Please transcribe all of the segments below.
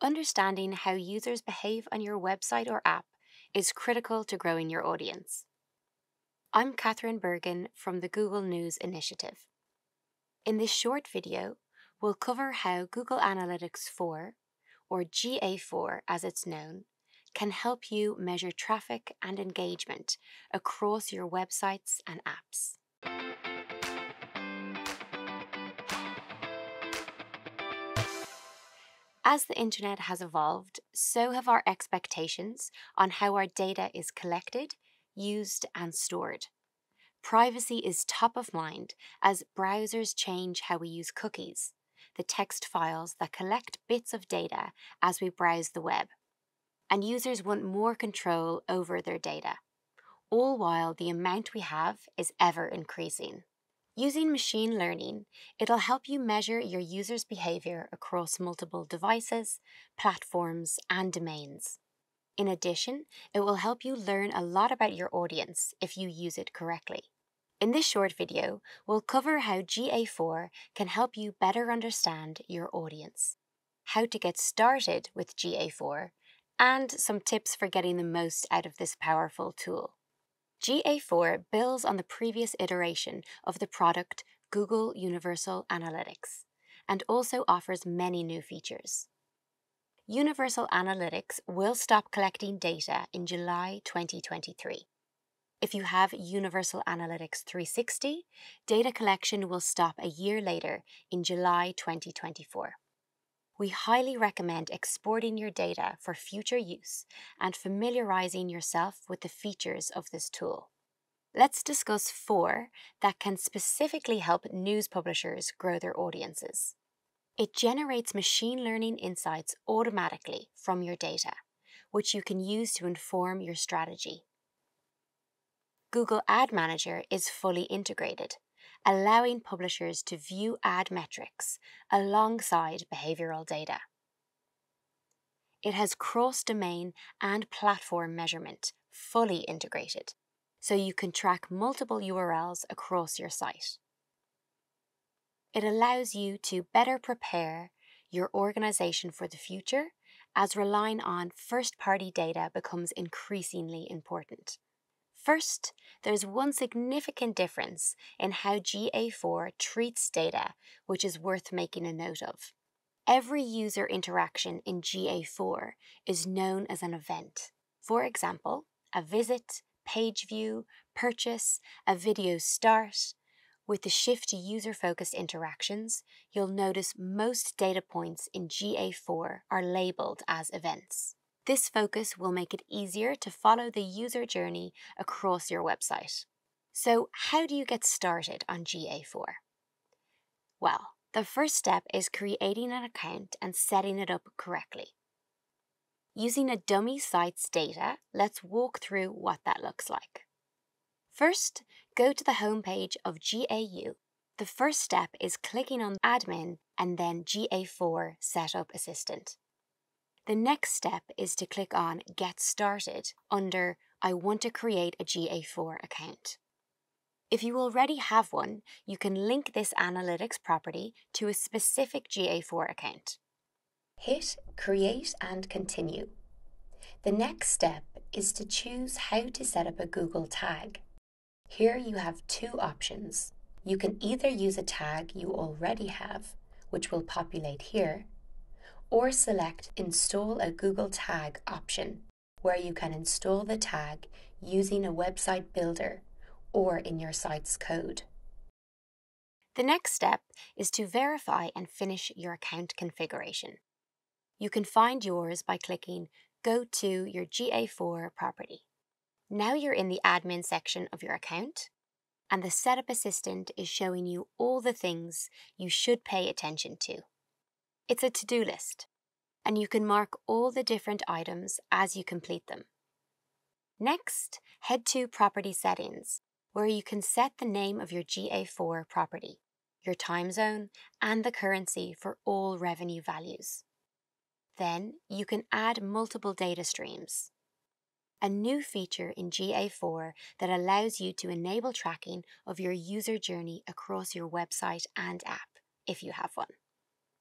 Understanding how users behave on your website or app is critical to growing your audience. I'm Catherine Bergen from the Google News Initiative. In this short video, we'll cover how Google Analytics 4, or GA4 as it's known, can help you measure traffic and engagement across your websites and apps. As the internet has evolved, so have our expectations on how our data is collected, used, and stored. Privacy is top of mind as browsers change how we use cookies, the text files that collect bits of data as we browse the web. And users want more control over their data, all while the amount we have is ever increasing. Using machine learning, it'll help you measure your users' behavior across multiple devices, platforms, and domains. In addition, it will help you learn a lot about your audience if you use it correctly. In this short video, we'll cover how GA4 can help you better understand your audience, how to get started with GA4, and some tips for getting the most out of this powerful tool. GA4 builds on the previous iteration of the product Google Universal Analytics and also offers many new features. Universal Analytics will stop collecting data in July 2023. If you have Universal Analytics 360, data collection will stop a year later in July 2024. We highly recommend exporting your data for future use and familiarizing yourself with the features of this tool. Let's discuss 4 that can specifically help news publishers grow their audiences. It generates machine learning insights automatically from your data, which you can use to inform your strategy. Google Ad Manager is fully integrated, allowing publishers to view ad metrics alongside behavioral data. It has cross-domain and platform measurement fully integrated, so you can track multiple URLs across your site. It allows you to better prepare your organization for the future as relying on first-party data becomes increasingly important. First, there's one significant difference in how GA4 treats data, which is worth making a note of. Every user interaction in GA4 is known as an event. For example, a visit, page view, purchase, a video start. With the shift to user-focused interactions, you'll notice most data points in GA4 are labeled as events. This focus will make it easier to follow the user journey across your website. So, how do you get started on GA4? Well, the first step is creating an account and setting it up correctly. Using a dummy site's data, let's walk through what that looks like. First, go to the homepage of GAU. The first step is clicking on Admin and then GA4 Setup Assistant. The next step is to click on Get Started under I want to create a GA4 account. If you already have one, you can link this analytics property to a specific GA4 account. Hit Create and Continue. The next step is to choose how to set up a Google tag. Here you have 2 options. You can either use a tag you already have, which will populate here, or select Install a Google Tag option, where you can install the tag using a website builder or in your site's code. The next step is to verify and finish your account configuration. You can find yours by clicking Go to your GA4 property. Now you're in the admin section of your account, and the Setup Assistant is showing you all the things you should pay attention to. It's a to-do list, and you can mark all the different items as you complete them. Next, head to Property Settings, where you can set the name of your GA4 property, your time zone, and the currency for all revenue values. Then you can add multiple data streams. A new feature in GA4 that allows you to enable tracking of your user journey across your website and app, if you have one.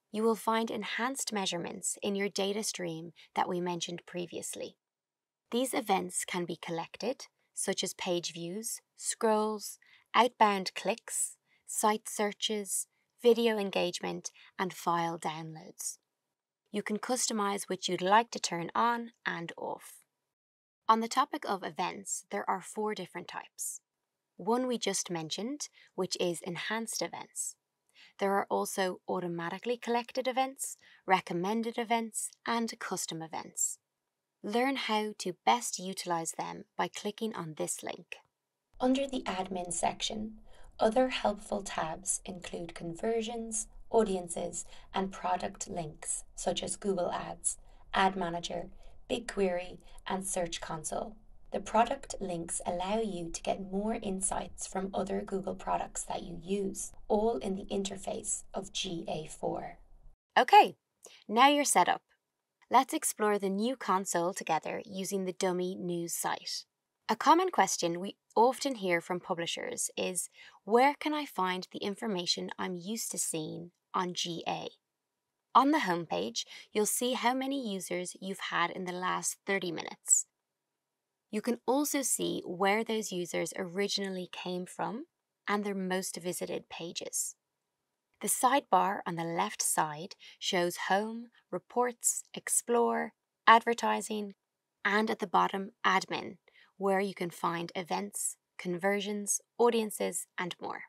You will find enhanced measurements in your data stream that we mentioned previously. These events can be collected, such as page views, scrolls, outbound clicks, site searches, video engagement, and file downloads. You can customize which you'd like to turn on and off. On the topic of events, there are 4 different types. One we just mentioned, which is enhanced events. There are also automatically collected events, recommended events, and custom events. Learn how to best utilize them by clicking on this link. Under the admin section, other helpful tabs include conversions, audiences, and product links such as Google Ads, Ad Manager, BigQuery, and Search Console. The product links allow you to get more insights from other Google products that you use, all in the interface of GA4. Okay, now you're set up. Let's explore the new console together using the dummy news site. A common question we often hear from publishers is, where can I find the information I'm used to seeing on GA? On the homepage, you'll see how many users you've had in the last 30 minutes. You can also see where those users originally came from and their most visited pages. The sidebar on the left side shows Home, Reports, Explore, Advertising, and at the bottom, Admin, where you can find events, conversions, audiences, and more.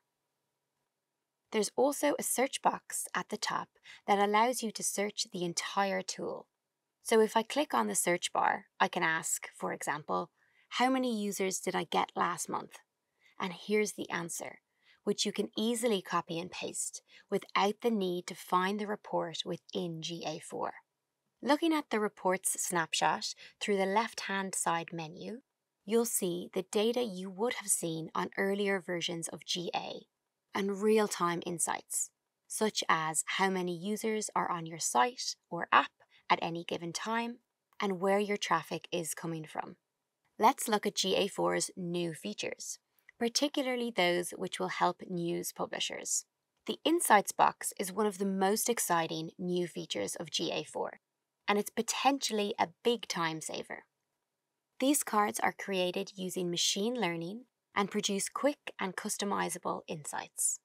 There's also a search box at the top that allows you to search the entire tool. So if I click on the search bar, I can ask, for example, how many users did I get last month? And here's the answer, which you can easily copy and paste without the need to find the report within GA4. Looking at the report's snapshot through the left-hand side menu, you'll see the data you would have seen on earlier versions of GA and real-time insights, such as how many users are on your site or app at any given time and where your traffic is coming from. Let's look at GA4's new features, particularly those which will help news publishers. The Insights box is one of the most exciting new features of GA4, and it's potentially a big time saver. These cards are created using machine learning and produce quick and customizable insights.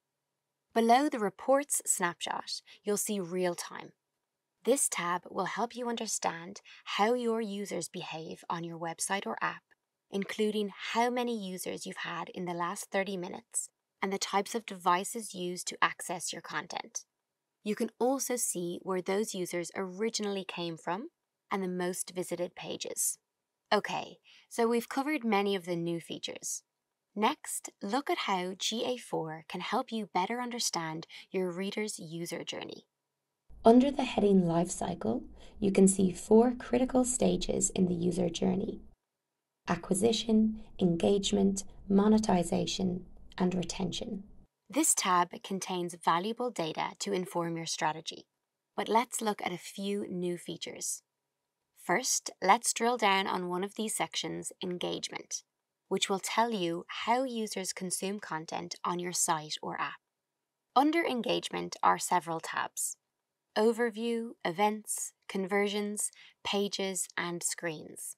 Below the Reports snapshot, you'll see Real Time. This tab will help you understand how your users behave on your website or app, including how many users you've had in the last 30 minutes and the types of devices used to access your content. You can also see where those users originally came from and the most visited pages. Okay, so we've covered many of the new features. Next, look at how GA4 can help you better understand your reader's user journey. Under the heading Lifecycle, you can see 4 critical stages in the user journey: acquisition, engagement, monetization, and retention. This tab contains valuable data to inform your strategy, but let's look at a few new features. First, let's drill down on one of these sections, Engagement, which will tell you how users consume content on your site or app. Under Engagement are several tabs: Overview, Events, Conversions, Pages, and Screens.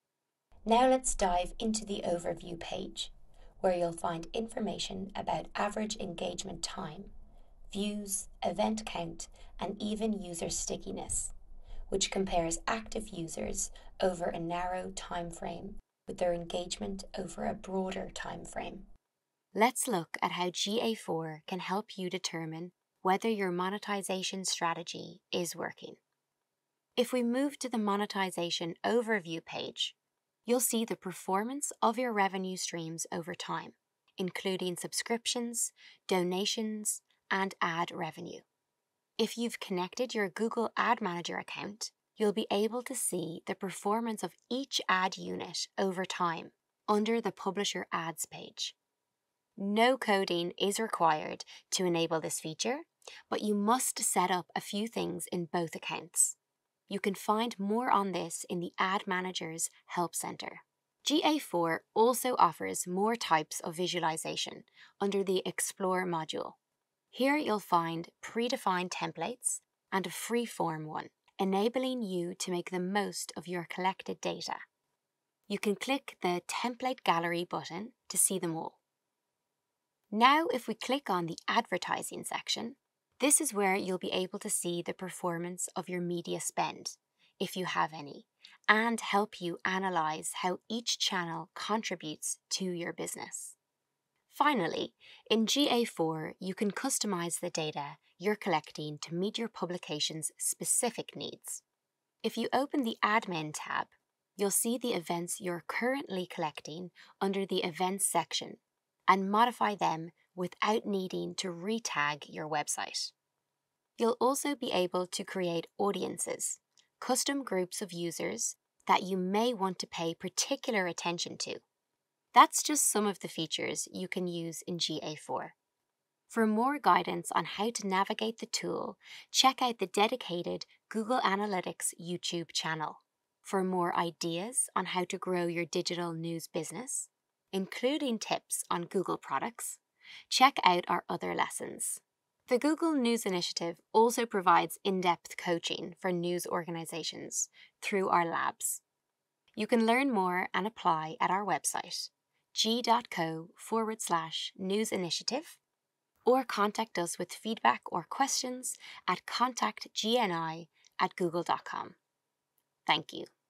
Now let's dive into the Overview page, where you'll find information about average engagement time, views, event count, and even user stickiness, which compares active users over a narrow time frame with their engagement over a broader time frame. Let's look at how GA4 can help you determine whether your monetization strategy is working. If we move to the monetization overview page, you'll see the performance of your revenue streams over time, including subscriptions, donations, and ad revenue. If you've connected your Google Ad Manager account, you'll be able to see the performance of each ad unit over time under the Publisher Ads page. No coding is required to enable this feature, but you must set up a few things in both accounts. You can find more on this in the Ad Manager's Help Center. GA4 also offers more types of visualization under the Explore module. Here you'll find predefined templates and a free-form one, enabling you to make the most of your collected data. You can click the Template Gallery button to see them all. Now, if we click on the Advertising section, this is where you'll be able to see the performance of your media spend, if you have any, and help you analyze how each channel contributes to your business. Finally, in GA4, you can customize the data you're collecting to meet your publication's specific needs. If you open the Admin tab, you'll see the events you're currently collecting under the Events section and modify them without needing to re-tag your website. You'll also be able to create audiences, custom groups of users that you may want to pay particular attention to. That's just some of the features you can use in GA4. For more guidance on how to navigate the tool, check out the dedicated Google Analytics YouTube channel. For more ideas on how to grow your digital news business, including tips on Google products, check out our other lessons. The Google News Initiative also provides in-depth coaching for news organizations through our labs. You can learn more and apply at our website, g.co/news initiative, or contact us with feedback or questions at contactgni@google.com. Thank you.